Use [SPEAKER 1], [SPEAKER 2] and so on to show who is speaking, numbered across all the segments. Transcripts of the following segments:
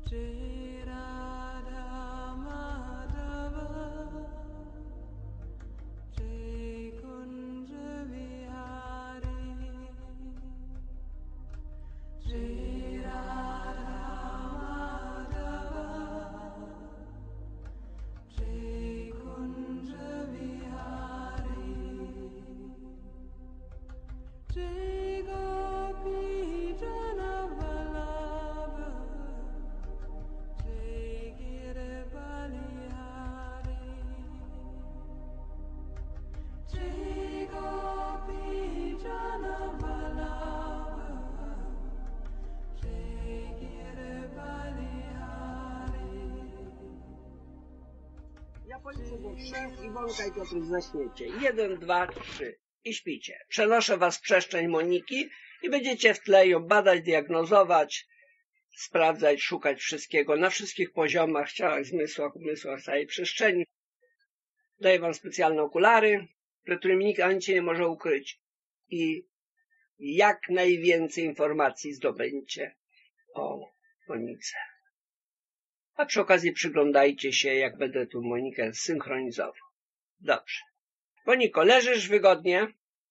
[SPEAKER 1] Ja policzę do 3, Iwonka i Piotr zaśniecie. 1, 2, 3 i śpicie. Przenoszę was w przestrzeń Moniki i będziecie w tle ją badać, diagnozować, sprawdzać, szukać wszystkiego na wszystkich poziomach, ciałach, zmysłach, umysłach całej przestrzeni. Daję wam specjalne okulary, przed którymi nikt nic nie może ukryć i jak najwięcej informacji zdobędzie o Monice. A przy okazji przyglądajcie się, jak będę tu Monikę synchronizował. Dobrze. Moniko, leżysz wygodnie?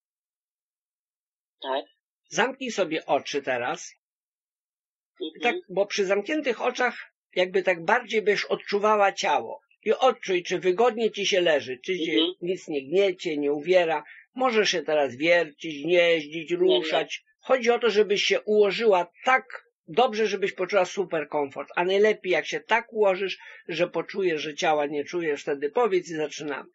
[SPEAKER 2] Tak.
[SPEAKER 1] Zamknij sobie oczy teraz. Tak, bo przy zamkniętych oczach jakby tak bardziej byś odczuwała ciało. I odczuj, czy wygodnie ci się leży, czy cię nic nie gniecie, nie uwiera. Możesz się teraz wiercić, jeździć, ruszać. Chodzi o to, żebyś się ułożyła tak dobrze, żebyś poczuła super komfort. A najlepiej jak się tak ułożysz, że poczujesz, że ciała nie czujesz, wtedy powiedz i zaczynamy.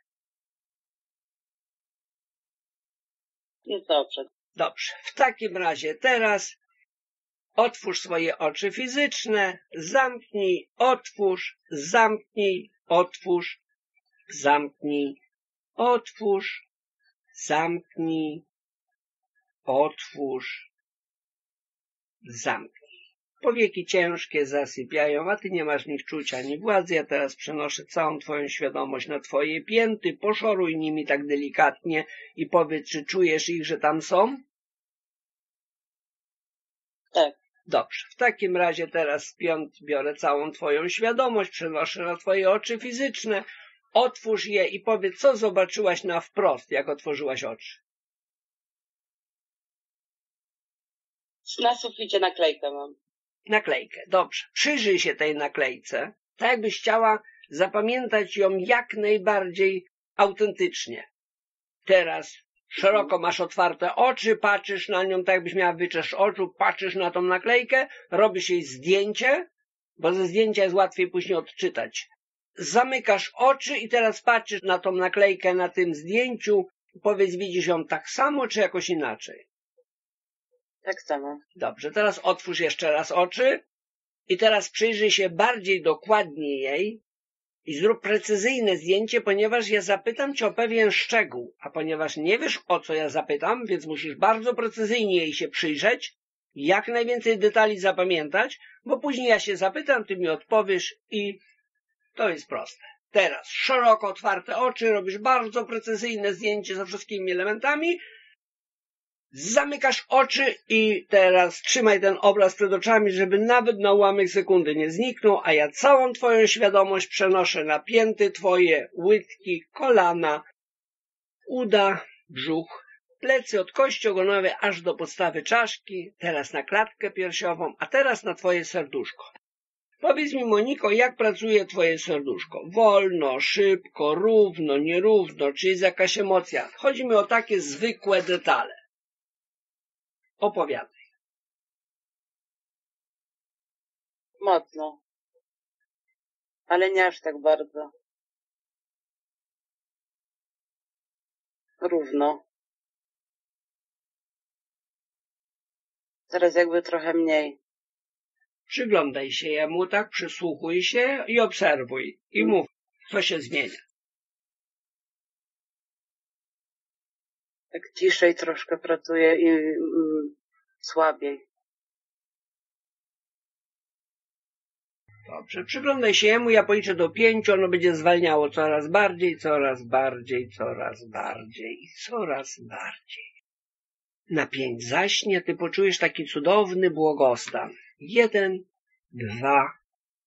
[SPEAKER 2] Jest dobrze.
[SPEAKER 1] Dobrze. W takim razie teraz otwórz swoje oczy fizyczne, zamknij, otwórz, zamknij, otwórz, zamknij, otwórz, zamknij, otwórz, zamknij. Powieki ciężkie zasypiają, a ty nie masz w nich czucia ani władzy. Ja teraz przenoszę całą twoją świadomość na twoje pięty, poszoruj nimi tak delikatnie i powiedz, czy czujesz ich, że tam są?
[SPEAKER 2] Tak.
[SPEAKER 1] Dobrze, w takim razie teraz z piąt biorę całą twoją świadomość, przenoszę na twoje oczy fizyczne, otwórz je i powiedz, co zobaczyłaś na wprost, jak otworzyłaś oczy.
[SPEAKER 2] Na suficie naklejkę mam.
[SPEAKER 1] Naklejkę, dobrze. Przyjrzyj się tej naklejce, tak jakbyś chciała zapamiętać ją jak najbardziej autentycznie. Teraz szeroko masz otwarte oczy, patrzysz na nią tak jakbyś miała wyczesz oczu, patrzysz na tą naklejkę, robisz jej zdjęcie, bo ze zdjęcia jest łatwiej później odczytać. Zamykasz oczy i teraz patrzysz na tą naklejkę na tym zdjęciu. Powiedz, widzisz ją tak samo, czy jakoś inaczej?
[SPEAKER 2] Tak samo.
[SPEAKER 1] Dobrze, teraz otwórz jeszcze raz oczy i teraz przyjrzyj się bardziej dokładnie jej i zrób precyzyjne zdjęcie, ponieważ ja zapytam cię o pewien szczegół, a ponieważ nie wiesz, o co ja zapytam, więc musisz bardzo precyzyjnie jej się przyjrzeć, jak najwięcej detali zapamiętać, bo później ja się zapytam, ty mi odpowiesz i to jest proste. Teraz szeroko otwarte oczy, robisz bardzo precyzyjne zdjęcie ze wszystkimi elementami, zamykasz oczy i teraz trzymaj ten obraz przed oczami, żeby nawet na ułamek sekundy nie zniknął, a ja całą twoją świadomość przenoszę na pięty twoje, łydki, kolana, uda, brzuch, plecy od kości ogonowej aż do podstawy czaszki, teraz na klatkę piersiową, a teraz na twoje serduszko. Powiedz mi, Moniko, jak pracuje twoje serduszko? Wolno, szybko, równo, nierówno, czy jest jakaś emocja? Chodzi mi o takie zwykłe detale. Opowiadaj.
[SPEAKER 2] Mocno. Ale nie aż tak bardzo. Równo. Teraz jakby trochę mniej.
[SPEAKER 1] Przyglądaj się jemu, tak, przysłuchuj się i obserwuj. I mów, co się zmienia.
[SPEAKER 2] Tak ciszej troszkę pracuje i słabiej.
[SPEAKER 1] Dobrze, przyglądaj się jemu, ja policzę do 5, ono będzie zwalniało coraz bardziej, coraz bardziej, coraz bardziej i coraz bardziej. Na 5 zaśnie, ty poczujesz taki cudowny błogostan. 1, 2,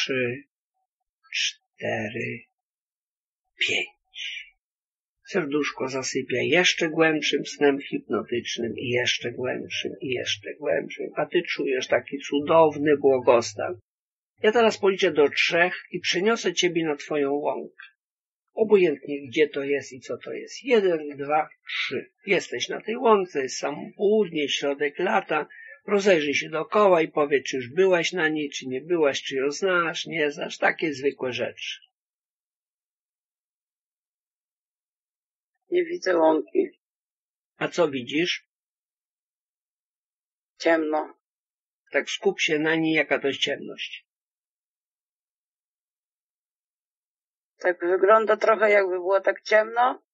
[SPEAKER 1] 3, 4, 5. Serduszko zasypia jeszcze głębszym snem hipnotycznym i jeszcze głębszym, i jeszcze głębszym, a ty czujesz taki cudowny błogostan. Ja teraz policzę do 3 i przeniosę ciebie na twoją łąkę. Obojętnie gdzie to jest i co to jest. 1, 2, 3. Jesteś na tej łące, jest samo południe, środek lata. Rozejrzyj się dookoła i powiedz, czy już byłaś na niej, czy nie byłaś, czy ją znasz, nie znasz. Takie zwykłe rzeczy.
[SPEAKER 2] Nie widzę łąki.
[SPEAKER 1] A co widzisz?
[SPEAKER 2] Ciemno.
[SPEAKER 1] Tak skup się na niej, jaka to jest ciemność.
[SPEAKER 2] Tak wygląda trochę, jakby było tak ciemno.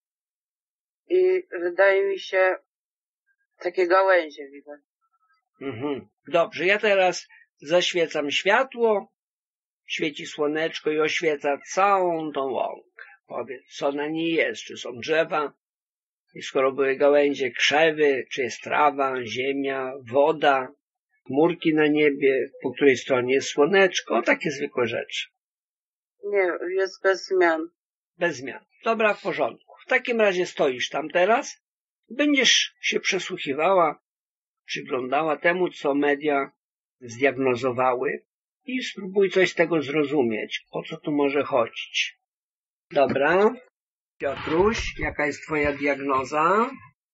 [SPEAKER 2] I wydaje mi się, takie gałęzie widać.
[SPEAKER 1] Dobrze, ja teraz zaświecam światło, świeci słoneczko i oświeca całą tą łąkę. Powiedz, co na niej jest, czy są drzewa, i skoro były gałęzie, krzewy, czy jest trawa, ziemia, woda, chmurki na niebie, po której stronie jest słoneczko, takie zwykłe rzeczy.
[SPEAKER 2] Nie, jest bez zmian.
[SPEAKER 1] Bez zmian. Dobra, w porządku. W takim razie stoisz tam teraz, będziesz się przesłuchiwała, przyglądała temu, co media zdiagnozowały i spróbuj coś z tego zrozumieć, o co tu może chodzić. Dobra. Piotruś, jaka jest twoja diagnoza?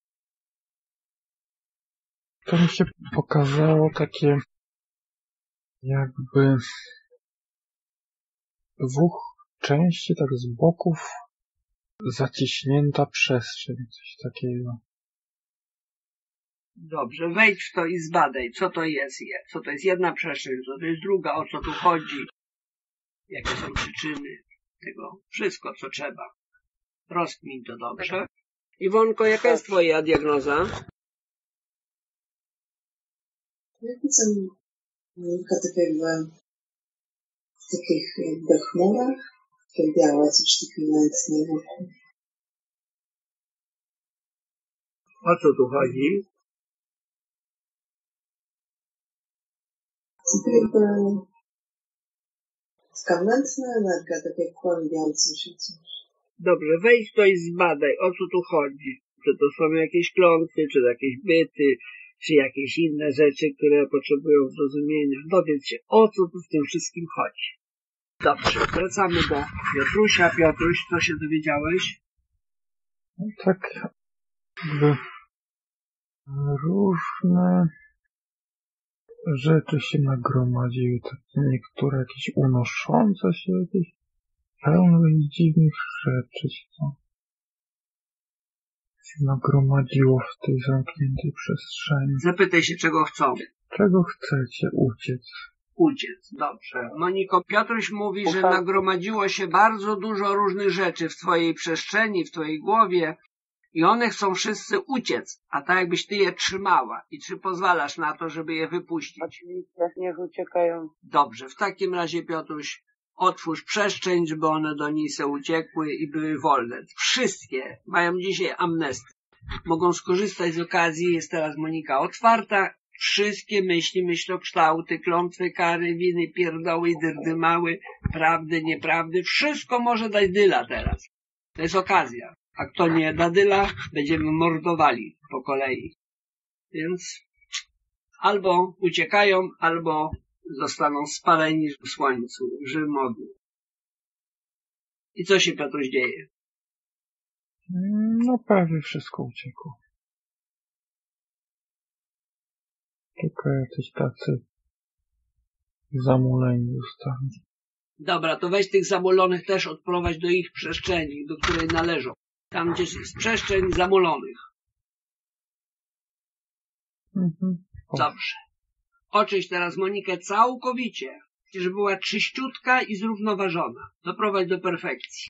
[SPEAKER 3] To mi się pokazało takie jakby dwóch części, tak z boków, zaciśnięta przestrzeń, coś takiego.
[SPEAKER 1] Dobrze, wejdź w to i zbadaj, co to jest. Co to jest jedna przestrzeń, co to jest druga, o co tu chodzi, jakie są przyczyny tego, wszystko, co trzeba. Rozkmin to dobrze. Iwonko, jaka jest twoja diagnoza?
[SPEAKER 4] Ja widzę Monika tak jakby w takich jakby chmurach, takie białe, coś takiego mętnego.
[SPEAKER 1] O co tu chodzi?
[SPEAKER 4] To jakby taka mętna energia, takie kłębiące się coś.
[SPEAKER 1] Dobrze, wejdź to i zbadaj, o co tu chodzi. Czy to są jakieś klątwy, czy jakieś byty, czy jakieś inne rzeczy, które potrzebują zrozumienia. Dowiedz się, o co tu w tym wszystkim chodzi. Dobrze, wracamy do Piotrusia. Piotruś, co się dowiedziałeś?
[SPEAKER 3] No tak jakby różne rzeczy się nagromadziły, takie niektóre jakieś unoszące się, jakieś pełne dziwnych rzeczy się nagromadziło w tej zamkniętej przestrzeni.
[SPEAKER 1] Zapytaj się, czego chcą.
[SPEAKER 3] Czego chcecie? Uciec.
[SPEAKER 1] Uciec, dobrze. Moniko, Piotruś mówi, że nagromadziło się bardzo dużo różnych rzeczy w twojej przestrzeni, w twojej głowie i one chcą wszyscy uciec, a tak jakbyś ty je trzymała i czy pozwalasz na to, żeby je wypuścić.
[SPEAKER 2] Oczywiście, niech uciekają.
[SPEAKER 1] Dobrze, w takim razie, Piotruś, otwórz przestrzeń, żeby one do niej se uciekły i były wolne. Wszystkie mają dzisiaj amnestię. Mogą skorzystać z okazji, jest teraz Monika otwarta. Wszystkie myśli, myślokształty, klątwy, kary, winy, pierdoły, dyrdymały, prawdy, nieprawdy, wszystko może dać dyla teraz. To jest okazja. A kto nie da dyla, będziemy mordowali po kolei. Więc albo uciekają, albo zostaną spaleni w słońcu, w żywym ogniu. I co się, Piotruś, dzieje?
[SPEAKER 3] No prawie wszystko uciekło. Tylko jacyś tacy zamuleni zostali.
[SPEAKER 1] Dobra, to weź tych zamulonych też odprowadź do ich przestrzeni, do której należą. Tam, gdzie jest przestrzeń zamulonych. Dobrze. Oczyść teraz Monikę całkowicie, żeby była czyściutka i zrównoważona. Doprowadź do perfekcji.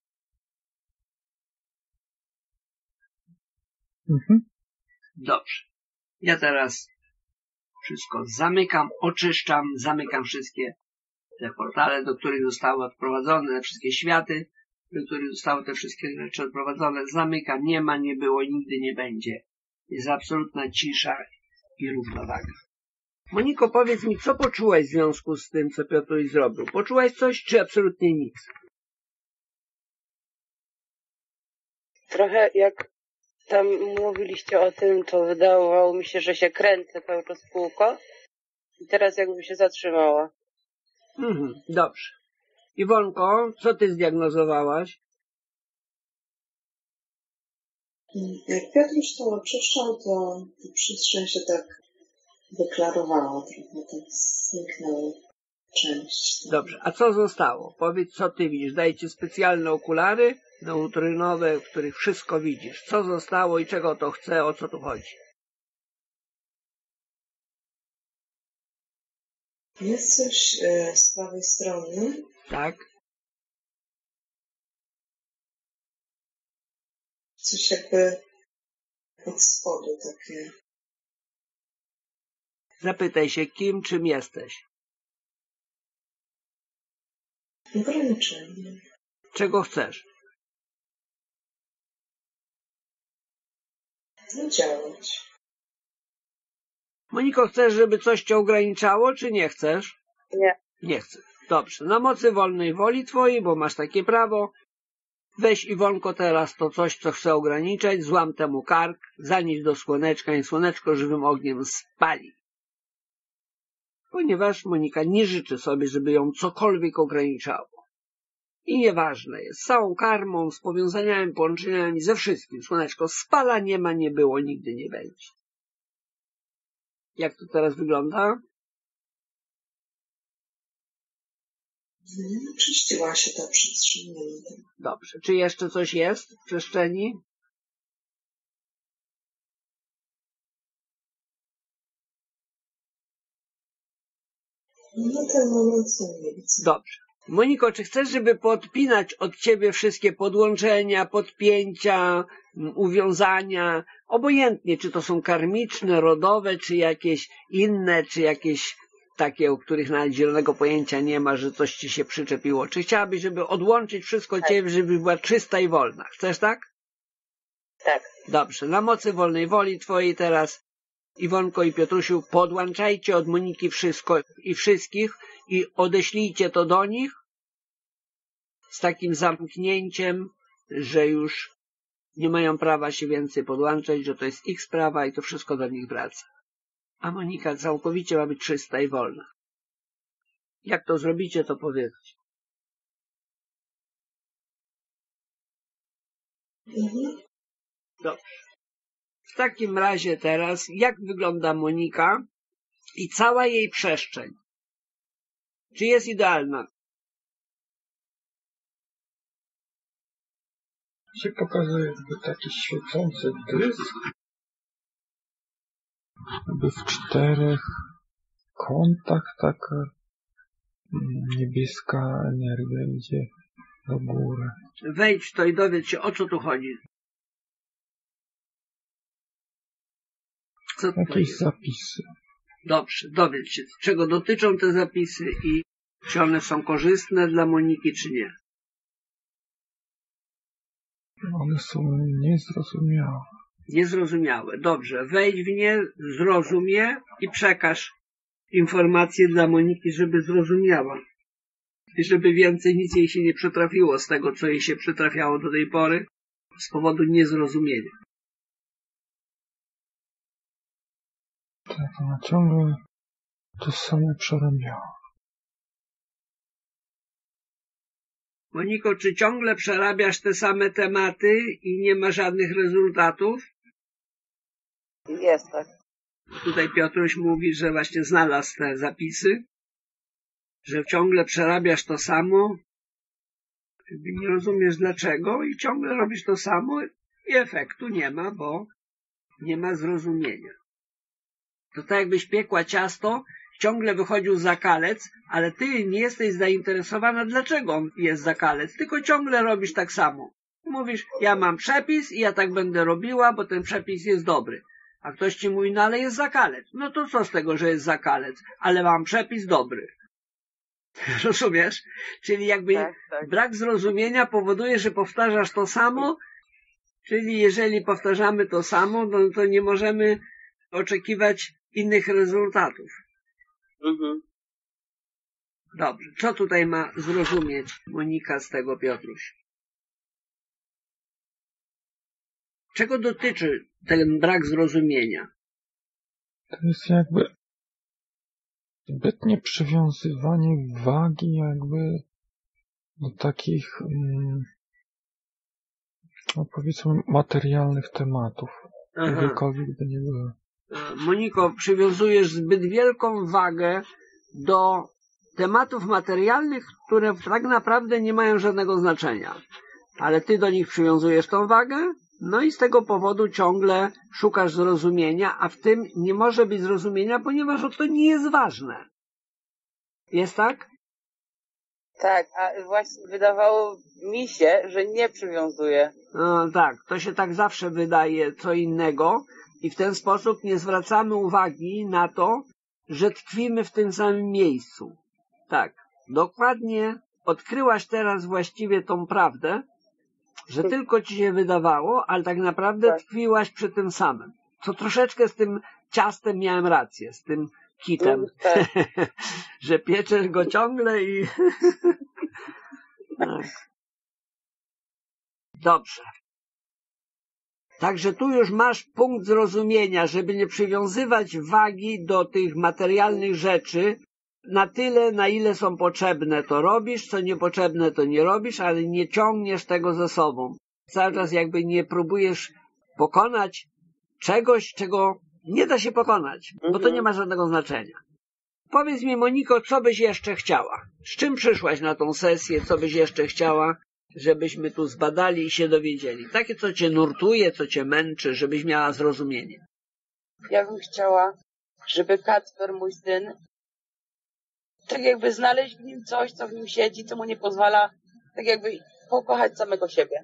[SPEAKER 1] Dobrze. Ja teraz wszystko zamykam, oczyszczam, zamykam wszystkie te portale, do których zostały odprowadzone, wszystkie światy, do których zostały te wszystkie rzeczy odprowadzone. Zamykam, nie ma, nie było, nigdy nie będzie. Jest absolutna cisza i równowaga. Moniko, powiedz mi, co poczułaś w związku z tym, co Piotruś zrobił? Poczułaś coś, czy absolutnie nic?
[SPEAKER 2] Trochę jak tam mówiliście o tym, to wydawało mi się, że się kręcę cały czas w kółko i teraz jakby się zatrzymała.
[SPEAKER 1] Dobrze. Iwonko, co ty zdiagnozowałaś?
[SPEAKER 4] Jak Piotruś to oczyszczał, to przestrzeń się tak deklarowała, trochę tak zniknęła część.
[SPEAKER 1] Dobrze, a co zostało? Powiedz, co ty widzisz. Daję ci specjalne okulary neutrynowe, w których wszystko widzisz. Co zostało i czego to chce, o co tu chodzi?
[SPEAKER 4] Jest coś z prawej strony,
[SPEAKER 1] Tak?
[SPEAKER 4] coś jakby od spodu takie.
[SPEAKER 1] Zapytaj się, kim, czym jesteś.
[SPEAKER 4] Ograniczenie.
[SPEAKER 1] Czego chcesz?
[SPEAKER 4] No działać.
[SPEAKER 1] Moniko, chcesz, żeby coś cię ograniczało, czy nie chcesz?
[SPEAKER 2] Nie.
[SPEAKER 1] Nie chcę. Dobrze. Na mocy wolnej woli twojej, bo masz takie prawo, weź Iwonko teraz to coś, co chce ograniczać, złam temu kark, zanieś do słoneczka i słoneczko żywym ogniem spali. Ponieważ Monika nie życzy sobie, żeby ją cokolwiek ograniczało. I nieważne jest, z całą karmą, z powiązaniami, połączeniami, ze wszystkim. Słoneczko spala, nie ma, nie było, nigdy nie będzie. Jak to teraz wygląda?
[SPEAKER 4] Czyściła się ta przestrzeń.
[SPEAKER 1] Dobrze. Czy jeszcze coś jest w przestrzeni?
[SPEAKER 4] Na ten moment nie widzę.
[SPEAKER 1] Dobrze. Moniko, czy chcesz, żeby podpinać od ciebie wszystkie podłączenia, podpięcia, uwiązania, obojętnie, czy to są karmiczne, rodowe, czy jakieś inne, czy jakieś takie, o których nawet zielonego pojęcia nie ma, że coś ci się przyczepiło. Czy chciałabyś, żeby odłączyć wszystko od ciebie, żeby była czysta i wolna? Chcesz tak?
[SPEAKER 2] Tak.
[SPEAKER 1] Dobrze. Na mocy wolnej woli twojej teraz, Iwonko i Piotrusiu, podłączajcie od Moniki wszystko i wszystkich i odeślijcie to do nich z takim zamknięciem, że już nie mają prawa się więcej podłączać, że to jest ich sprawa i to wszystko do nich wraca. A Monika całkowicie ma być czysta i wolna. Jak to zrobicie, to powiedzcie. Dobrze. W takim razie teraz, jak wygląda Monika i cała jej przestrzeń? Czy jest idealna?
[SPEAKER 3] Się pokazuje jakby taki świecący dysk, jakby w 4 kątach taka niebieska energia idzie do góry.
[SPEAKER 1] Wejdź w to i dowiedz się, o co tu chodzi. Co to
[SPEAKER 3] Jakieś
[SPEAKER 1] jest?
[SPEAKER 3] zapisy.
[SPEAKER 1] Dobrze, dowiedz się, czego dotyczą te zapisy i czy one są korzystne dla Moniki, czy nie.
[SPEAKER 3] One są niezrozumiałe.
[SPEAKER 1] Niezrozumiałe. Dobrze, wejdź w nie, zrozum je i przekaż informacje dla Moniki, żeby zrozumiała. I żeby więcej nic jej się nie przytrafiło z tego, co jej się przytrafiało do tej pory z powodu niezrozumienia.
[SPEAKER 3] Tak, ona ciągle to samo przerabiała.
[SPEAKER 1] Moniko, czy ciągle przerabiasz te same tematy i nie ma żadnych rezultatów?
[SPEAKER 2] Jest tak.
[SPEAKER 1] Tutaj Piotruś mówi, że właśnie znalazł te zapisy, że ciągle przerabiasz to samo, nie rozumiesz dlaczego i ciągle robisz to samo i efektu nie ma, bo nie ma zrozumienia. To tak jakbyś piekła ciasto, ciągle wychodził zakalec, ale ty nie jesteś zainteresowana, dlaczego on jest zakalec, tylko ciągle robisz tak samo. Mówisz, ja mam przepis i ja tak będę robiła, bo ten przepis jest dobry. A ktoś ci mówi, no ale jest zakalec. No to co z tego, że jest zakalec, ale mam przepis dobry. Rozumiesz? Czyli jakby
[SPEAKER 2] Tak.
[SPEAKER 1] brak zrozumienia powoduje, że powtarzasz to samo, czyli jeżeli powtarzamy to samo, no to nie możemy oczekiwać innych rezultatów.
[SPEAKER 2] Mhm.
[SPEAKER 1] Dobrze. Co tutaj ma zrozumieć Monika z tego, Piotruś? Czego dotyczy ten brak zrozumienia?
[SPEAKER 3] To jest jakby zbytnie przywiązywanie wagi jakby do takich, no powiedzmy, materialnych tematów.
[SPEAKER 1] Aha.
[SPEAKER 3] Jakiekolwiek by nie były.
[SPEAKER 1] Moniko, przywiązujesz zbyt wielką wagę do tematów materialnych, które tak naprawdę nie mają żadnego znaczenia. Ale ty do nich przywiązujesz tą wagę, no i z tego powodu ciągle szukasz zrozumienia, a w tym nie może być zrozumienia, ponieważ to nie jest ważne. Jest tak?
[SPEAKER 2] Tak, a właśnie wydawało mi się, że nie przywiązuję.
[SPEAKER 1] No, tak, to się tak zawsze wydaje co innego i w ten sposób nie zwracamy uwagi na to, że tkwimy w tym samym miejscu. Tak, dokładnie odkryłaś teraz właściwie tą prawdę, że tylko ci się wydawało, ale tak naprawdę
[SPEAKER 2] Tak.
[SPEAKER 1] tkwiłaś przy tym samym. Co troszeczkę z tym ciastem miałem rację, z tym kitem,
[SPEAKER 2] Tak.
[SPEAKER 1] że pieczesz go ciągle i... Tak. Dobrze. Także tu już masz punkt zrozumienia, żeby nie przywiązywać wagi do tych materialnych rzeczy na tyle, na ile są potrzebne, to robisz, co niepotrzebne, to nie robisz, ale nie ciągniesz tego ze sobą. Cały czas jakby nie próbujesz pokonać czegoś, czego nie da się pokonać, bo to nie ma żadnego znaczenia. Powiedz mi, Moniko, co byś jeszcze chciała? Z czym przyszłaś na tą sesję? Co byś jeszcze chciała, żebyśmy tu zbadali i się dowiedzieli? Takie, co cię nurtuje, co cię męczy, żebyś miała zrozumienie.
[SPEAKER 2] Ja bym chciała, żeby Kacper, mój syn, tak jakby znaleźć w nim coś, co w nim siedzi, co mu nie pozwala tak jakby pokochać samego siebie.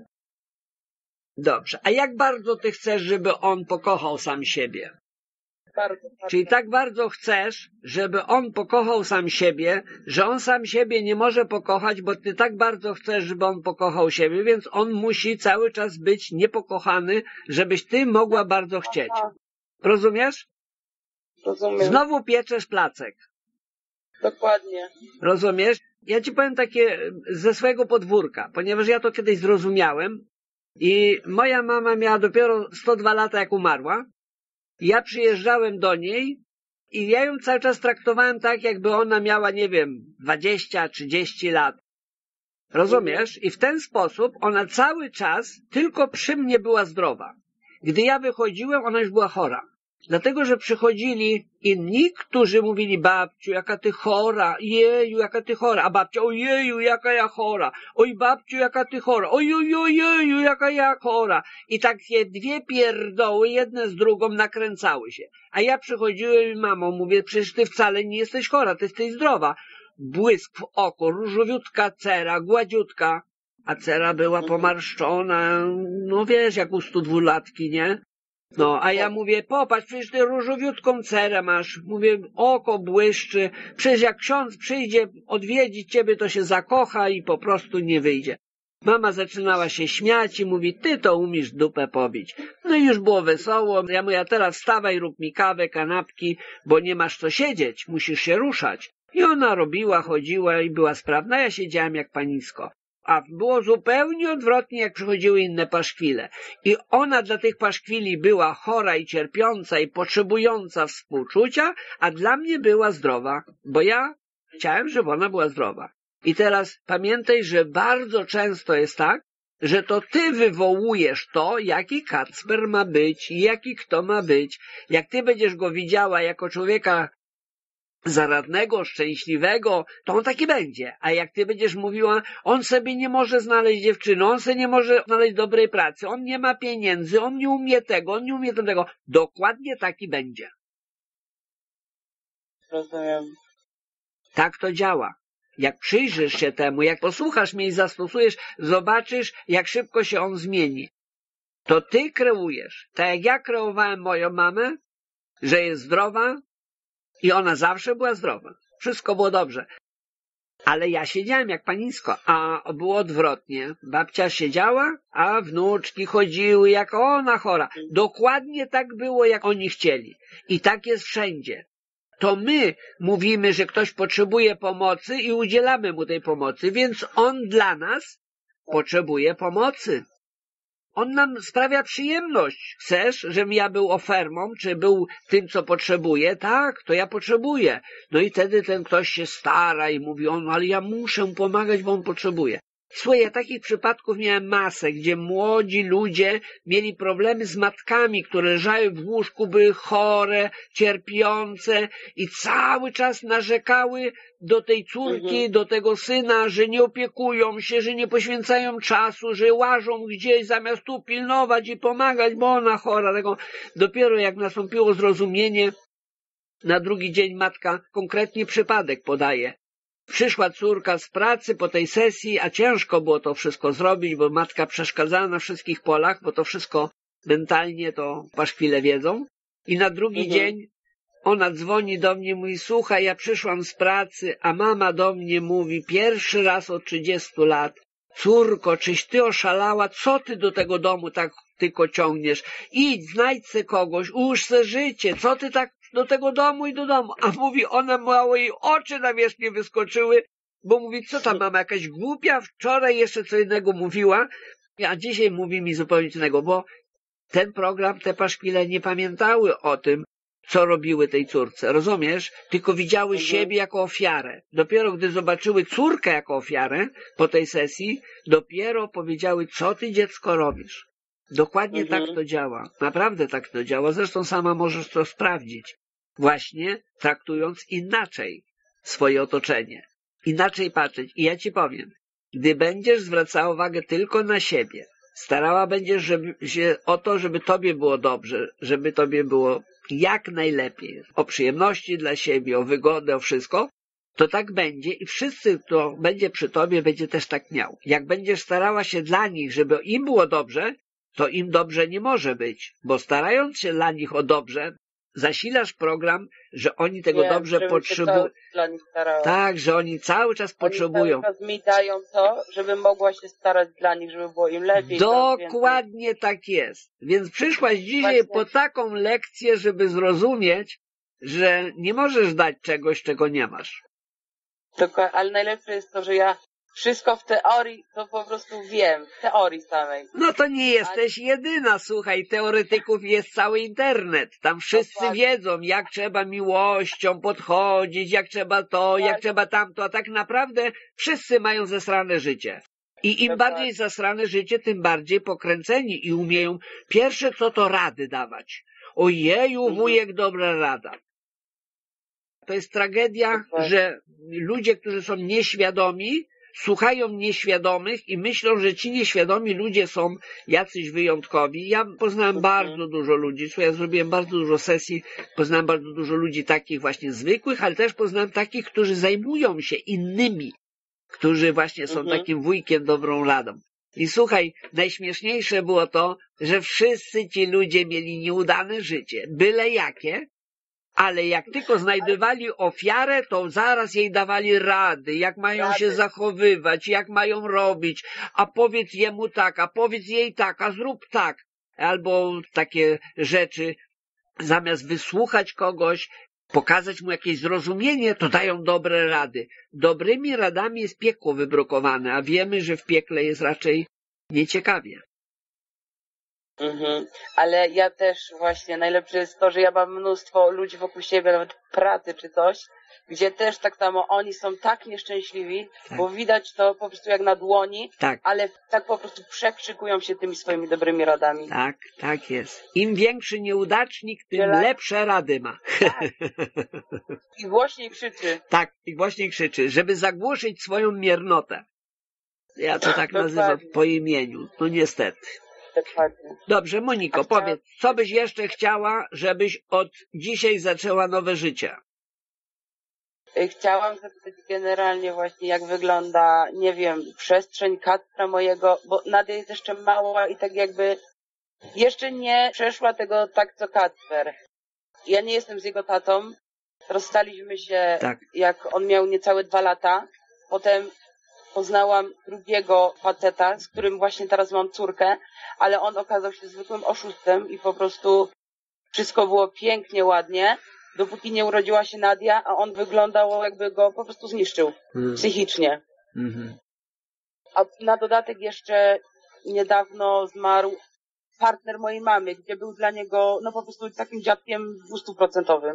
[SPEAKER 1] Dobrze. A jak bardzo ty chcesz, żeby on pokochał sam siebie?
[SPEAKER 2] Bardzo.
[SPEAKER 1] Czyli tak bardzo chcesz, żeby on pokochał sam siebie, że on sam siebie nie może pokochać, bo ty tak bardzo chcesz, żeby on pokochał siebie, więc on musi cały czas być niepokochany, żebyś ty mogła bardzo chcieć. Rozumiesz?
[SPEAKER 2] Rozumiem.
[SPEAKER 1] Znowu pieczesz placek.
[SPEAKER 2] Dokładnie.
[SPEAKER 1] Rozumiesz? Ja ci powiem takie ze swojego podwórka, ponieważ ja to kiedyś zrozumiałem i moja mama miała dopiero 102 lata, jak umarła. Ja przyjeżdżałem do niej i ja ją cały czas traktowałem tak, jakby ona miała, nie wiem, 20-30 lat. Rozumiesz? I w ten sposób ona cały czas tylko przy mnie była zdrowa. Gdy ja wychodziłem, ona już była chora. Dlatego, że przychodzili inni, którzy mówili: babciu, jaka ty chora, jeju, jaka ty chora, a babcia: ojeju, jaka ja chora, oj babciu, jaka ty chora, ojeju, jaka ja chora. I takie dwie pierdoły, jedne z drugą nakręcały się. A ja przychodziłem i mamo, mówię: przecież ty wcale nie jesteś chora, ty jesteś zdrowa. Błysk w oko, różowiutka cera, gładziutka, a cera była pomarszczona, no wiesz, jak u 102-latki, nie? No, a ja mówię: popatrz, przecież ty różowiutką cerę masz. Mówię: oko błyszczy, przecież jak ksiądz przyjdzie odwiedzić ciebie, to się zakocha i po prostu nie wyjdzie. Mama zaczynała się śmiać i mówi: ty to umiesz dupę pobić. No i już było wesoło. Ja mówię: a teraz wstawaj, rób mi kawę, kanapki, bo nie masz co siedzieć, musisz się ruszać. I ona robiła, chodziła i była sprawna. Ja siedziałem jak panisko. A było zupełnie odwrotnie, jak przychodziły inne paszkwile. I ona dla tych paszkwili była chora i cierpiąca i potrzebująca współczucia, a dla mnie była zdrowa, bo ja chciałem, żeby ona była zdrowa. I teraz pamiętaj, że bardzo często jest tak, że to ty wywołujesz to, jaki Kacper ma być i jaki kto ma być. Jak ty będziesz go widziała jako człowieka zaradnego, szczęśliwego, to on taki będzie. A jak ty będziesz mówiła: on sobie nie może znaleźć dziewczyny, on sobie nie może znaleźć dobrej pracy, on nie ma pieniędzy, on nie umie tego, on nie umie tego, dokładnie taki będzie.
[SPEAKER 2] Rozumiem.
[SPEAKER 1] Tak to działa. Jak przyjrzysz się temu, jak posłuchasz mnie i zastosujesz, zobaczysz, jak szybko się on zmieni. To ty kreujesz. Tak jak ja kreowałem moją mamę, że jest zdrowa, i ona zawsze była zdrowa. Wszystko było dobrze. Ale ja siedziałem jak panisko, a było odwrotnie. Babcia siedziała, a wnuczki chodziły jak ona chora. Dokładnie tak było, jak oni chcieli. I tak jest wszędzie. to my mówimy, że ktoś potrzebuje pomocy i udzielamy mu tej pomocy, więc on dla nas potrzebuje pomocy. On nam sprawia przyjemność. Chcesz, żebym ja był ofermą, czy był tym, co potrzebuje? Tak, to ja potrzebuję. No i wtedy ten ktoś się stara i mówi, ale ja muszę mu pomagać, bo on potrzebuje. Słuchaj, ja takich przypadków miałem masę, gdzie młodzi ludzie mieli problemy z matkami, które leżały w łóżku, były chore, cierpiące i cały czas narzekały do tej córki, do tego syna, że nie opiekują się, że nie poświęcają czasu, że łażą gdzieś zamiast tu pilnować i pomagać, bo ona chora. Tego. Dopiero jak nastąpiło zrozumienie, na drugi dzień matka konkretnie przypadek podaje. Przyszła córka z pracy po tej sesji, a ciężko było to wszystko zrobić, bo matka przeszkadzała na wszystkich polach, bo to wszystko mentalnie to paszkwile wiedzą. I na drugi dzień ona dzwoni do mnie, mówi, słuchaj, ja przyszłam z pracy, a mama do mnie mówi, pierwszy raz od 30 lat, córko, czyś ty oszalała, co ty do tego domu tak tylko ciągniesz? Idź, znajdź se kogoś, ułóż se życie, co ty tak do tego domu i do domu? A mówi, ona miała jej oczy na wierzch nie wyskoczyły, bo mówi, co ta mama, jakaś głupia, wczoraj jeszcze co innego mówiła, a dzisiaj mówi mi zupełnie co innego, bo ten program, te paszkwile nie pamiętały o tym, co robiły tej córce, rozumiesz? Tylko widziały siebie jako ofiarę. Dopiero gdy zobaczyły córkę jako ofiarę po tej sesji, dopiero powiedziały, co ty, dziecko, robisz. Dokładnie tak to działa. Naprawdę tak to działa. Zresztą sama możesz to sprawdzić. Właśnie traktując inaczej swoje otoczenie. Inaczej patrzeć. I ja ci powiem, gdy będziesz zwracała uwagę tylko na siebie, starała będziesz się o to, żeby tobie było dobrze, żeby tobie było jak najlepiej, o przyjemności dla siebie, o wygodę, o wszystko, to tak będzie i wszyscy, kto będzie przy tobie, będzie też tak miał. Jak będziesz starała się dla nich, żeby im było dobrze, to im dobrze nie może być, bo starając się dla nich o dobrze, zasilasz program, że oni tego dobrze potrzebują. Tak, że oni cały czas potrzebują.
[SPEAKER 2] Oni cały czas mi dają to, żebym mogła się starać dla nich, żeby było im lepiej.
[SPEAKER 1] Dokładnie tak jest. Więc przyszłaś dzisiaj po taką lekcję, żeby zrozumieć, że nie możesz dać czegoś, czego nie masz.
[SPEAKER 2] Ale najlepsze jest to, że ja wszystko w teorii to po prostu wiem, w teorii samej.
[SPEAKER 1] No to nie jesteś jedyna, słuchaj, teoretyków jest cały internet. Tam wszyscy wiedzą, jak trzeba miłością podchodzić, jak trzeba to, jak trzeba tamto, a tak naprawdę wszyscy mają zesrane życie. I im bardziej zasrane życie, tym bardziej pokręceni i umieją pierwsze co to rady dawać. Ojeju, wujek, dobra rada. To jest tragedia, że ludzie, którzy są nieświadomi, słuchają nieświadomych i myślą, że ci nieświadomi ludzie są jacyś wyjątkowi. Ja poznałem bardzo dużo ludzi, ja zrobiłem bardzo dużo sesji, poznałem bardzo dużo ludzi takich właśnie zwykłych, ale też poznałem takich, którzy zajmują się innymi, którzy właśnie są takim wujkiem, dobrą radą. I słuchaj, najśmieszniejsze było to, że wszyscy ci ludzie mieli nieudane życie, byle jakie, ale jak tylko znajdowali ofiarę, to zaraz jej dawali rady, jak mają się zachowywać, jak mają robić, a powiedz jemu tak, a powiedz jej tak, a zrób tak. Albo takie rzeczy, zamiast wysłuchać kogoś, pokazać mu jakieś zrozumienie, to dają dobre rady. Dobrymi radami jest piekło wybrukowane, a wiemy, że w piekle jest raczej nieciekawie.
[SPEAKER 2] Ale ja też właśnie, najlepsze jest to, że ja mam mnóstwo ludzi wokół siebie, nawet pracy czy coś, gdzie też tak samo oni są tak nieszczęśliwi, bo widać to po prostu jak na dłoni, ale tak po prostu przekrzykują się tymi swoimi dobrymi radami.
[SPEAKER 1] Tak, tak jest. Im większy nieudacznik, tym lepsze rady ma.
[SPEAKER 2] Tak. I głośniej krzyczy.
[SPEAKER 1] Tak, i głośniej krzyczy, żeby zagłuszyć swoją miernotę. Ja to tak nazywam po imieniu, no niestety.
[SPEAKER 2] Dokładnie.
[SPEAKER 1] Dobrze, Moniko, powiedz, co byś jeszcze chciała, żebyś od dzisiaj zaczęła nowe życie?
[SPEAKER 2] Chciałam zapytać generalnie właśnie, jak wygląda, nie wiem, przestrzeń Kacpra mojego, bo Nadia jest jeszcze mała i tak jakby jeszcze nie przeszła tego tak co Kacper. Ja nie jestem z jego tatą. Rozstaliśmy się, jak on miał niecałe 2 lata. Potem poznałam drugiego faceta, z którym właśnie teraz mam córkę, ale on okazał się zwykłym oszustem i po prostu wszystko było pięknie, ładnie. dopóki nie urodziła się Nadia, a on wyglądał, jakby go po prostu zniszczył psychicznie. A na dodatek jeszcze niedawno zmarł partner mojej mamy, gdzie był dla niego no po prostu takim dziadkiem 200%.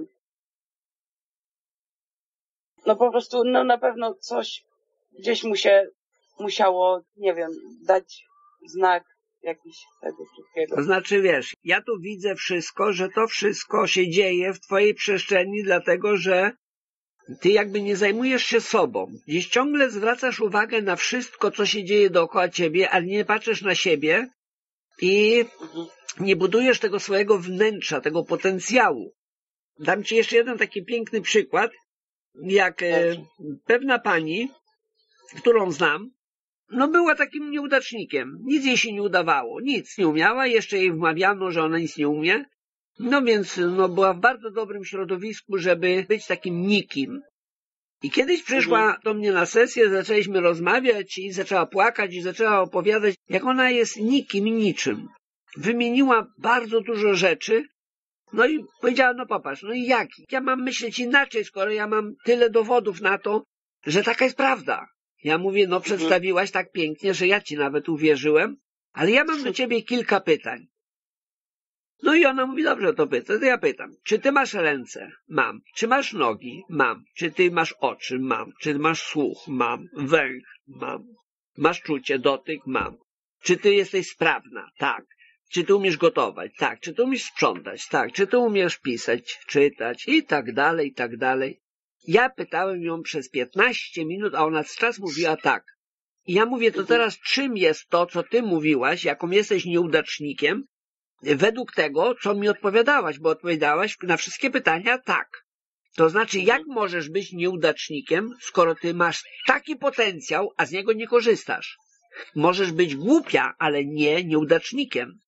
[SPEAKER 2] No po prostu no na pewno coś gdzieś mu się musiało, nie wiem, dać znak jakiś tego wszystkiego.
[SPEAKER 1] To znaczy, wiesz, ja tu widzę wszystko, że to wszystko się dzieje w twojej przestrzeni, dlatego że ty jakby nie zajmujesz się sobą. Gdzieś ciągle zwracasz uwagę na wszystko, co się dzieje dookoła ciebie, ale nie patrzysz na siebie i nie budujesz tego swojego wnętrza, tego potencjału. Dam ci jeszcze jeden taki piękny przykład, jak pewna pani, którą znam, no była takim nieudacznikiem. Nic jej się nie udawało, nic nie umiała, jeszcze jej wmawiano, że ona nic nie umie. No więc no, była w bardzo dobrym środowisku, żeby być takim nikim. I kiedyś przyszła do mnie na sesję, zaczęliśmy rozmawiać i zaczęła płakać i zaczęła opowiadać, jak ona jest nikim i niczym. Wymieniła bardzo dużo rzeczy, no i powiedziała, no popatrz, no i jak? Ja mam myśleć inaczej, skoro ja mam tyle dowodów na to, że taka jest prawda. Ja mówię, no przedstawiłaś tak pięknie, że ja ci nawet uwierzyłem, ale ja mam do ciebie kilka pytań. No i ona mówi, dobrze, to ja pytam, czy ty masz ręce? Mam. Czy masz nogi? Mam. Czy ty masz oczy? Mam. Czy masz słuch? Mam. Węch? Mam. Masz czucie, dotyk? Mam. Czy ty jesteś sprawna? Tak. Czy ty umiesz gotować? Tak. Czy ty umiesz sprzątać? Tak. Czy ty umiesz pisać, czytać? I tak dalej, i tak dalej. Ja pytałem ją przez 15 minut, a ona cały czas mówiła tak. I ja mówię, to teraz czym jest to, co ty mówiłaś, jaką jesteś nieudacznikiem, według tego, co mi odpowiadałaś, bo odpowiadałaś na wszystkie pytania tak. To znaczy, jak możesz być nieudacznikiem, skoro ty masz taki potencjał, a z niego nie korzystasz? Możesz być głupia, ale nie nieudacznikiem.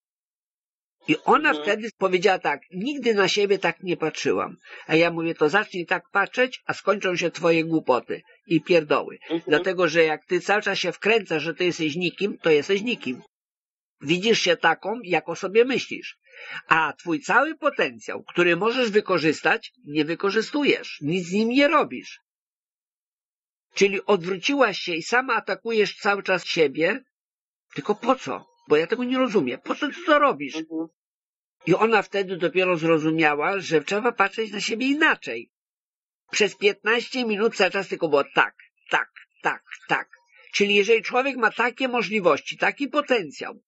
[SPEAKER 1] I ona wtedy powiedziała tak, nigdy na siebie tak nie patrzyłam. A ja mówię, to zacznij tak patrzeć, a skończą się twoje głupoty i pierdoły. Dlatego, że jak ty cały czas się wkręcasz, że ty jesteś nikim, to jesteś nikim. Widzisz się taką, jak o sobie myślisz. A twój cały potencjał, który możesz wykorzystać, nie wykorzystujesz. Nic z nim nie robisz. Czyli odwróciłaś się i sama atakujesz cały czas siebie. Tylko po co? Bo ja tego nie rozumiem. Po co ty to robisz? I ona wtedy dopiero zrozumiała, że trzeba patrzeć na siebie inaczej. Przez 15 minut cały czas tylko było tak, tak, tak, tak. Czyli jeżeli człowiek ma takie możliwości, taki potencjał,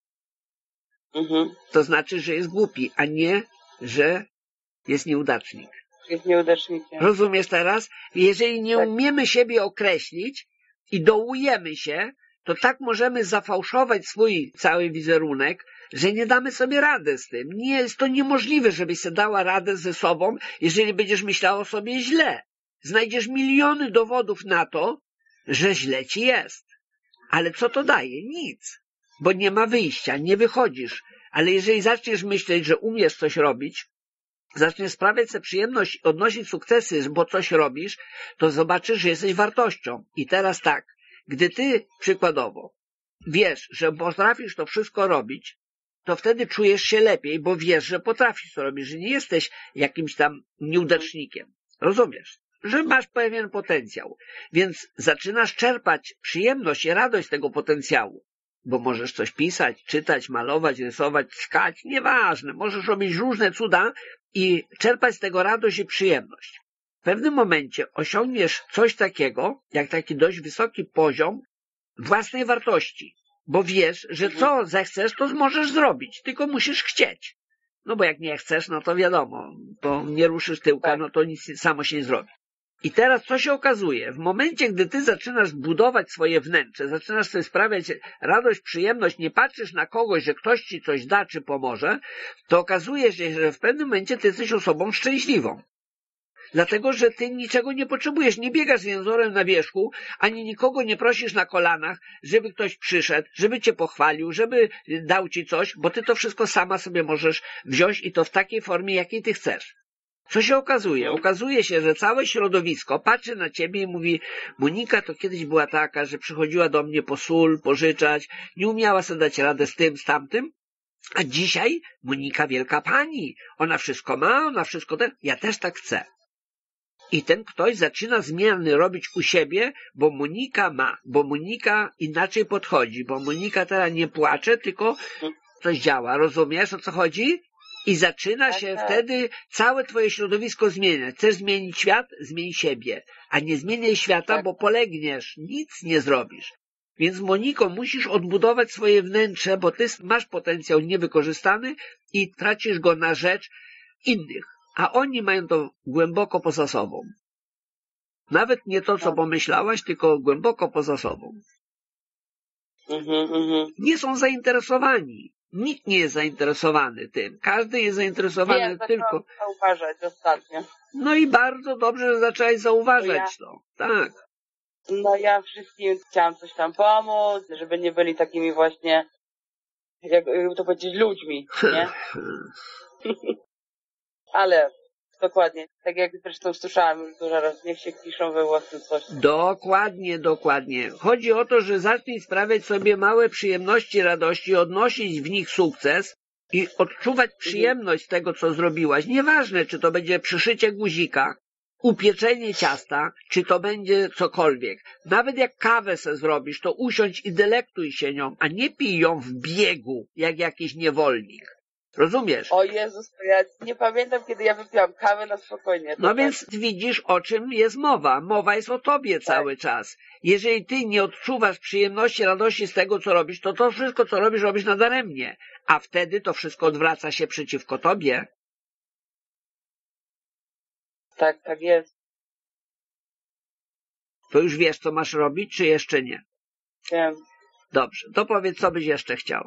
[SPEAKER 1] to znaczy, że jest głupi, a nie, że jest nieudacznik.
[SPEAKER 2] Jest nieudacznikiem.
[SPEAKER 1] Rozumiesz teraz? Jeżeli nie umiemy siebie określić i dołujemy się, to tak możemy zafałszować swój cały wizerunek, że nie damy sobie rady z tym. Nie, jest to niemożliwe, żebyś sobie dała radę ze sobą, jeżeli będziesz myślała o sobie źle. Znajdziesz miliony dowodów na to, że źle ci jest. Ale co to daje? Nic. Bo nie ma wyjścia, nie wychodzisz. Ale jeżeli zaczniesz myśleć, że umiesz coś robić, zaczniesz sprawiać sobie przyjemność, odnosić sukcesy, bo coś robisz, to zobaczysz, że jesteś wartością. I teraz tak, gdy ty przykładowo wiesz, że potrafisz to wszystko robić, to wtedy czujesz się lepiej, bo wiesz, że potrafisz to robić, że nie jesteś jakimś tam nieudacznikiem. Rozumiesz? Że masz pewien potencjał. Więc zaczynasz czerpać przyjemność i radość z tego potencjału. Bo możesz coś pisać, czytać, malować, rysować, tkać, nieważne. Możesz robić różne cuda i czerpać z tego radość i przyjemność. W pewnym momencie osiągniesz coś takiego, jak taki dość wysoki poziom własnej wartości. Bo wiesz, że co zechcesz, to możesz zrobić. Tylko musisz chcieć. No bo jak nie chcesz, no to wiadomo, to nie ruszysz tyłka, no to nic samo się nie zrobi. I teraz co się okazuje? W momencie, gdy ty zaczynasz budować swoje wnętrze, zaczynasz sobie sprawiać radość, przyjemność, nie patrzysz na kogoś, że ktoś ci coś da czy pomoże, to okazuje się, że w pewnym momencie ty jesteś osobą szczęśliwą. Dlatego, że ty niczego nie potrzebujesz, nie biegasz z jęzorem na wierzchu, ani nikogo nie prosisz na kolanach, żeby ktoś przyszedł, żeby cię pochwalił, żeby dał ci coś, bo ty to wszystko sama sobie możesz wziąć i to w takiej formie, jakiej ty chcesz. Co się okazuje? Okazuje się, że całe środowisko patrzy na ciebie i mówi, Monika to kiedyś była taka, że przychodziła do mnie po sól, pożyczać, nie umiała sobie dać radę z tym, z tamtym, A dzisiaj Monika wielka pani. Ona wszystko ma, ona wszystko ten. Ja też tak chcę. I ten ktoś zaczyna zmiany robić u siebie, bo Monika ma, bo Monika inaczej podchodzi, bo Monika teraz nie płacze, tylko coś działa. Rozumiesz, o co chodzi? I zaczyna się wtedy całe twoje środowisko zmieniać. Chcesz zmienić świat? Zmień siebie. A nie zmieniaj świata, bo polegniesz. Nic nie zrobisz. Więc Moniko, musisz odbudować swoje wnętrze, bo ty masz potencjał niewykorzystany i tracisz go na rzecz innych. A oni mają to głęboko poza sobą. Nawet nie to, co pomyślałaś, tylko głęboko poza sobą. Nie są zainteresowani. Nikt nie jest zainteresowany tym. Każdy jest zainteresowany tylko...
[SPEAKER 2] zauważać ostatnio.
[SPEAKER 1] No i bardzo dobrze, że zaczęłaś zauważać to. Tak.
[SPEAKER 2] No ja wszystkim chciałam coś tam pomóc, żeby nie byli takimi właśnie, jak to powiedzieć, ludźmi, nie? Ale dokładnie, tak jak zresztą słyszałam już dużo razy, niech się piszą we własnym coś.
[SPEAKER 1] Dokładnie, dokładnie. Chodzi o to, że zacznij sprawiać sobie małe przyjemności, radości, odnosić w nich sukces i odczuwać przyjemność z tego, co zrobiłaś. Nieważne, czy to będzie przyszycie guzika, upieczenie ciasta, czy to będzie cokolwiek. Nawet jak kawę se zrobisz, to usiądź i delektuj się nią, a nie pij ją w biegu, jak jakiś niewolnik. Rozumiesz?
[SPEAKER 2] O Jezus, to ja nie pamiętam, kiedy ja wypiłam kawę na spokojnie.
[SPEAKER 1] No więc widzisz, o czym jest mowa. Mowa jest o tobie cały czas. Jeżeli ty nie odczuwasz przyjemności, radości z tego, co robisz, to wszystko, co robisz, robisz nadaremnie. A wtedy to wszystko odwraca się przeciwko tobie.
[SPEAKER 2] Tak, tak jest.
[SPEAKER 1] To już wiesz, co masz robić, czy jeszcze nie?
[SPEAKER 2] Wiem.
[SPEAKER 1] Dobrze, to powiedz, co byś jeszcze chciała.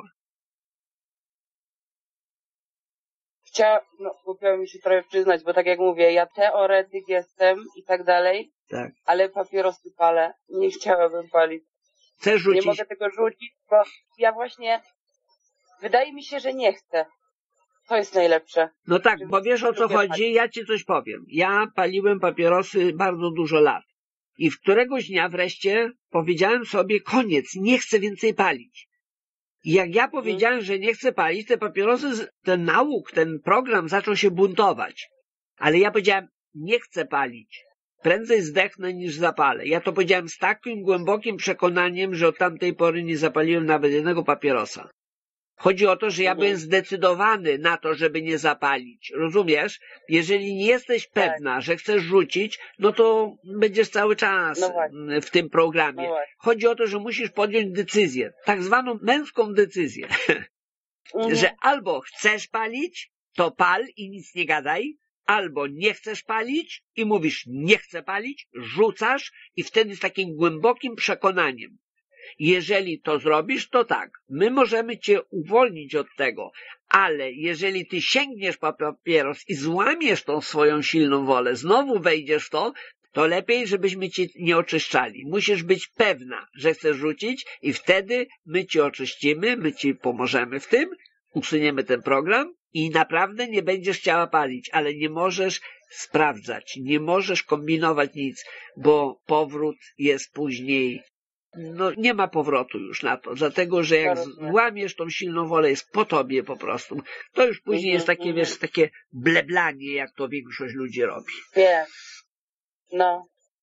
[SPEAKER 2] No, głupio mi się trochę przyznać, bo tak jak mówię, ja teoretyk jestem i tak dalej,
[SPEAKER 1] Tak.
[SPEAKER 2] ale papierosy palę. Nie chciałabym palić.
[SPEAKER 1] Chcesz rzucić?
[SPEAKER 2] Nie mogę tego rzucić, bo ja właśnie, wydaje mi się, że nie chcę. To jest najlepsze.
[SPEAKER 1] No tak, bo wiesz, o co chodzi, ja ci coś powiem. Ja paliłem papierosy bardzo dużo lat. I w któregoś dnia wreszcie powiedziałem sobie, koniec, nie chcę więcej palić. I jak ja powiedziałem, że nie chcę palić, te papierosy, ten nauk, ten program zaczął się buntować. Ale ja powiedziałem, nie chcę palić. Prędzej zdechnę niż zapalę. Ja to powiedziałem z takim głębokim przekonaniem, że od tamtej pory nie zapaliłem nawet jednego papierosa. Chodzi o to, że ja byłem zdecydowany na to, żeby nie zapalić. Rozumiesz? Jeżeli nie jesteś pewna, że chcesz rzucić, no to będziesz cały czas w tym programie. Chodzi o to, że musisz podjąć decyzję, tak zwaną męską decyzję, że albo chcesz palić, to pal i nic nie gadaj, albo nie chcesz palić i mówisz nie chcę palić, rzucasz i wtedy z takim głębokim przekonaniem. Jeżeli to zrobisz, to tak, my możemy cię uwolnić od tego, ale jeżeli ty sięgniesz po papieros i złamiesz tą swoją silną wolę, znowu wejdziesz w to, to lepiej, żebyśmy cię nie oczyszczali. Musisz być pewna, że chcesz rzucić i wtedy my ci oczyścimy, my ci pomożemy w tym, usuniemy ten program i naprawdę nie będziesz chciała palić, ale nie możesz sprawdzać, nie możesz kombinować nic, bo powrót jest później. No nie ma powrotu już na to, dlatego że jak złamiesz tą silną wolę, jest po tobie po prostu. To już później jest takie, wiesz, takie bleblanie, jak to większość ludzi robi.
[SPEAKER 2] Wiem. No.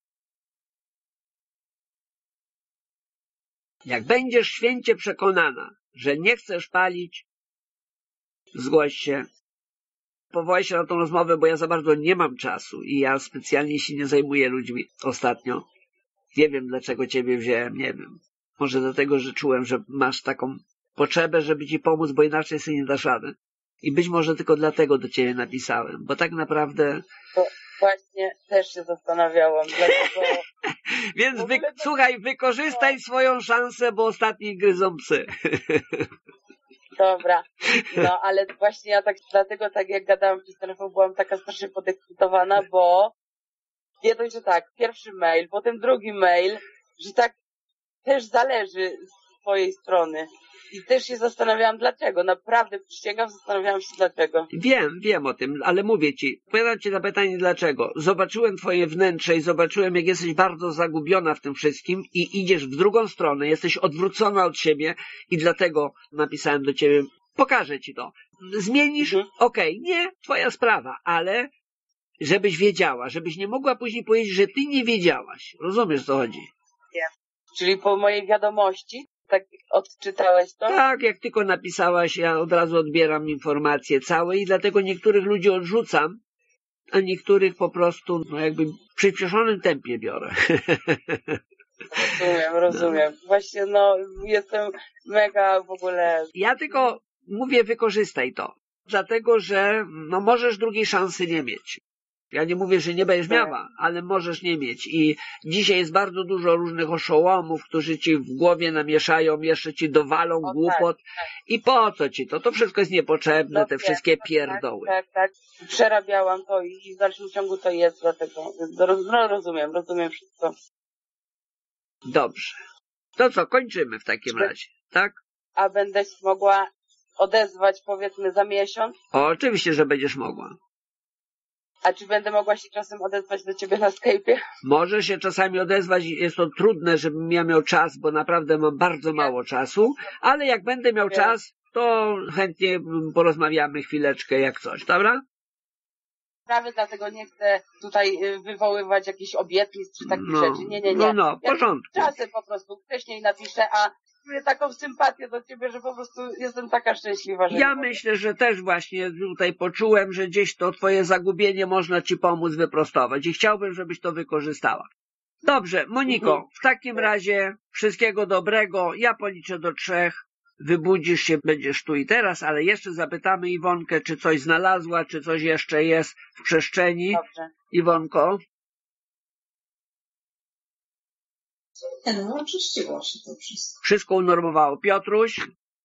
[SPEAKER 1] Jak będziesz święcie przekonana, że nie chcesz palić, zgłoś się. Powołaj się na tą rozmowę, bo ja za bardzo nie mam czasu i ja specjalnie się nie zajmuję ludźmi ostatnio. Nie wiem, dlaczego ciebie wziąłem, nie wiem. Może dlatego, że czułem, że masz taką potrzebę, żeby ci pomóc, bo inaczej sobie nie dasz rady. I być może tylko dlatego do ciebie napisałem, bo tak naprawdę...
[SPEAKER 2] To właśnie też się zastanawiałam, dlaczego...
[SPEAKER 1] Więc słuchaj, wykorzystaj swoją szansę, bo ostatni gryzą psy.
[SPEAKER 2] Dobra, no ale właśnie ja tak, dlatego tak jak gadałam przez telefon, byłam taka strasznie podekscytowana, bo nie dość, że tak, pierwszy mail, potem drugi mail, że tak też zależy z twojej strony. I też się zastanawiałam dlaczego, naprawdę przysięgam, zastanawiałam się dlaczego.
[SPEAKER 1] Wiem o tym, ale mówię ci, odpowiadam ci na pytanie dlaczego. Zobaczyłem twoje wnętrze i zobaczyłem, jak jesteś bardzo zagubiona w tym wszystkim i idziesz w drugą stronę, jesteś odwrócona od siebie i dlatego napisałem do ciebie Pokażę ci to. Zmienisz? Okej, nie, twoja sprawa, ale żebyś wiedziała, żebyś nie mogła później powiedzieć, że ty nie wiedziałaś. Rozumiesz, co chodzi?
[SPEAKER 2] Czyli po mojej wiadomości, tak odczytałeś to?
[SPEAKER 1] Tak, jak tylko napisałaś, ja od razu odbieram informacje całe i dlatego niektórych ludzi odrzucam, a niektórych po prostu jakby w przyspieszonym tempie biorę.
[SPEAKER 2] Rozumiem. Właśnie jestem mega w ogóle...
[SPEAKER 1] Ja tylko mówię, wykorzystaj to, dlatego że możesz drugiej szansy nie mieć. Ja nie mówię, że nie będziesz miała, ale możesz nie mieć. I dzisiaj jest bardzo dużo różnych oszołomów, którzy ci w głowie namieszają, jeszcze ci dowalą głupot. Tak. I po co ci to? To wszystko jest niepotrzebne, te wszystkie pierdoły.
[SPEAKER 2] Tak. Przerabiałam to i w dalszym ciągu to jest, dlatego rozumiem wszystko.
[SPEAKER 1] Dobrze. To co, kończymy w takim razie, tak?
[SPEAKER 2] A będę się mogła odezwać, powiedzmy, za miesiąc?
[SPEAKER 1] Oczywiście, że będziesz mogła.
[SPEAKER 2] A czy będę mogła się czasem odezwać do ciebie na Skype'ie?
[SPEAKER 1] Może się czasami odezwać, jest to trudne, żebym ja miał czas, bo naprawdę mam bardzo mało czasu, ale jak będę miał czas, to chętnie porozmawiamy chwileczkę jak coś, dobra?
[SPEAKER 2] Prawie dlatego nie chcę tutaj wywoływać jakichś obietnic czy takich rzeczy. Nie.
[SPEAKER 1] W porządku.
[SPEAKER 2] Czasem po prostu wcześniej napiszę, a czuję taką sympatię do ciebie, że po prostu jestem taka szczęśliwa, że...
[SPEAKER 1] Ja myślę, że też właśnie tutaj poczułem, że gdzieś to twoje zagubienie można ci pomóc wyprostować i chciałbym, żebyś to wykorzystała. Dobrze, Moniko, w takim razie wszystkiego dobrego. Ja policzę do 3. Wybudzisz się, będziesz tu i teraz, ale jeszcze zapytamy Iwonkę, czy coś znalazła, czy coś jeszcze jest w przestrzeni.
[SPEAKER 2] Dobrze.
[SPEAKER 1] Iwonko?
[SPEAKER 4] Oczyściło się to wszystko.
[SPEAKER 1] Wszystko unormowało. Piotruś?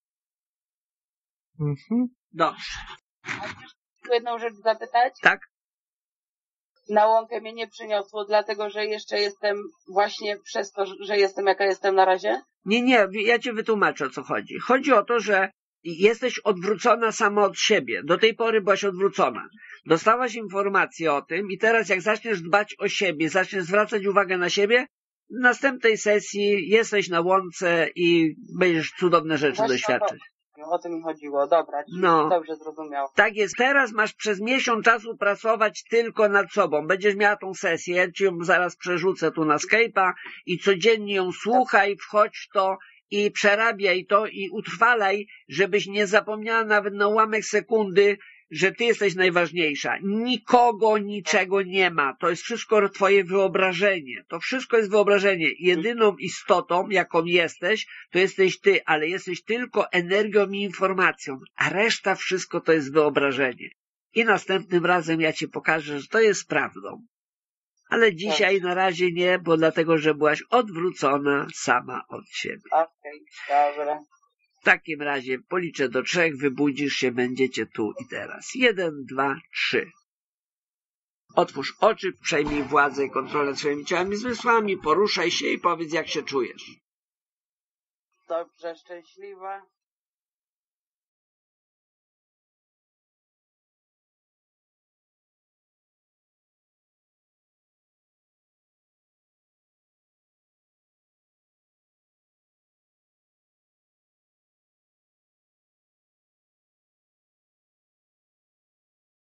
[SPEAKER 1] Dobrze.
[SPEAKER 2] A chcesz jedną rzecz zapytać?
[SPEAKER 1] Tak?
[SPEAKER 2] Na łąkę mnie nie przyniosło, dlatego że jeszcze jestem właśnie przez to, że jestem jaka jestem na razie?
[SPEAKER 1] Nie, ja ci wytłumaczę, o co chodzi. Chodzi o to, że jesteś odwrócona sama od siebie. Do tej pory byłaś odwrócona. Dostałaś informację o tym i teraz jak zaczniesz dbać o siebie, zaczniesz zwracać uwagę na siebie, w następnej sesji jesteś na łące i będziesz cudowne rzeczy doświadczyć.
[SPEAKER 2] O tym mi chodziło, dobra, dobrze zrozumiał.
[SPEAKER 1] Tak jest, teraz masz przez miesiąc czasu pracować tylko nad sobą. Będziesz miała tą sesję, ja ci ją zaraz przerzucę tu na Skype'a i codziennie ją słuchaj, wchodź w to i przerabiaj to i utrwalaj, żebyś nie zapomniała nawet na ułamek sekundy, że ty jesteś najważniejsza. Nikogo, niczego nie ma. To jest wszystko twoje wyobrażenie. To wszystko jest wyobrażenie. Jedyną istotą, jaką jesteś, to jesteś ty, ale jesteś tylko energią i informacją, a reszta wszystko to jest wyobrażenie. I następnym razem ja ci pokażę, że to jest prawdą. Ale dzisiaj na razie nie, bo dlatego, że byłaś odwrócona sama od siebie.
[SPEAKER 2] Okej, dobra.
[SPEAKER 1] W takim razie policzę do 3, wybudzisz się, będziecie tu i teraz. 1, 2, 3. Otwórz oczy, przejmij władzę i kontrolę nad swoimi ciałami i zmysłami, poruszaj się i powiedz, jak się czujesz.
[SPEAKER 2] Dobrze, szczęśliwa.